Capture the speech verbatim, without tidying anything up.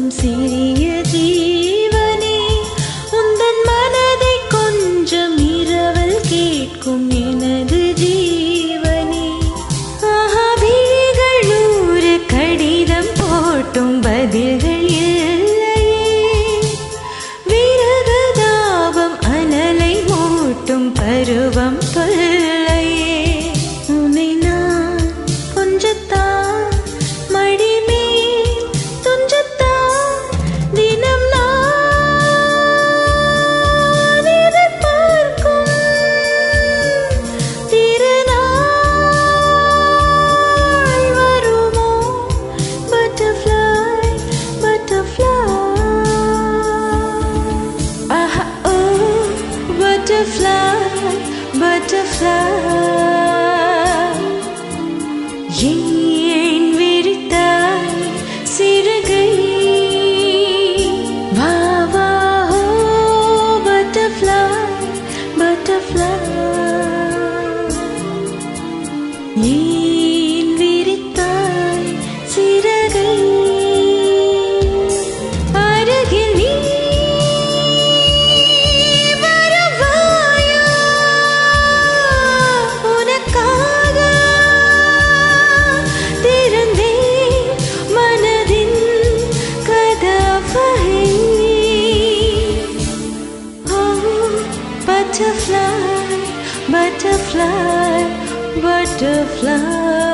தூங்கும் சிறிய ஜீவனே உந்தன் மனதை கொஞ்சம் இரவல் கேட்கும் எனது ஜீவனே ஆஹா விழிகள் நூறு கடிதம் போட்டும் பதில்கள் இல்லையே விரகதாபம் அனலை மூட்டும் பருவம் தொல்லையே உன்னை நான் கொஞ்சத்தான் மடிமேல் துஞ்சத்தான் தினம் நான் எதிர்பார்க்கும் திருநாள் வருமோ butterfly butterfly ஆஹா ஓ butterfly butterfly ஏன் விரித்தாய் சிறகை வா வா ஓ butterfly butterfly ஏன் விரித்தாய் சிறகை அருகில் நீ வரவாயா உனக்காக திறந்தேன் மனதின் கதவை oh butterfly butterfly butterfly